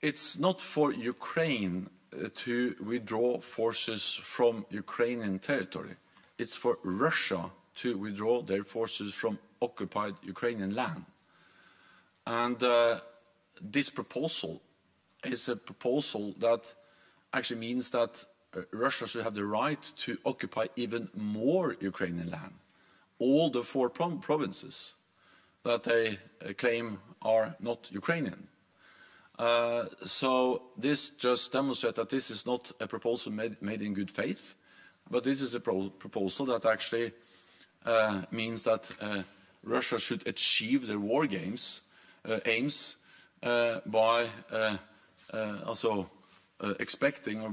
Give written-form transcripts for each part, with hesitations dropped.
it's not for Ukraine to withdraw forces from Ukrainian territory. It's for Russia to withdraw their forces from occupied Ukrainian land. And this proposal is a proposal that actually means that Russia should have the right to occupy even more Ukrainian land, all the 4 provinces that they claim are not Ukrainian. So this just demonstrates that this is not a proposal made in good faith, but this is a proposal that actually means that Russia should achieve their war aims by also expecting, or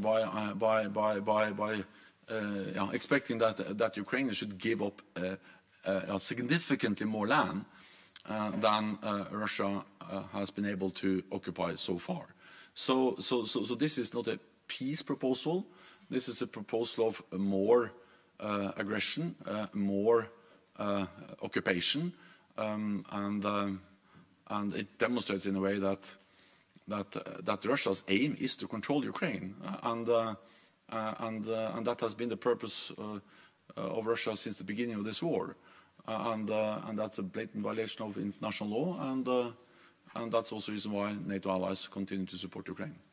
expecting that Ukraine should give up significantly more land than Russia has been able to occupy so far. So this is not a peace proposal. This is a proposal of more aggression, more occupation, and it demonstrates in a way that Russia's aim is to control Ukraine, and that has been the purpose of Russia since the beginning of this war, and that's a blatant violation of international law, and that's also the reason why NATO allies continue to support Ukraine.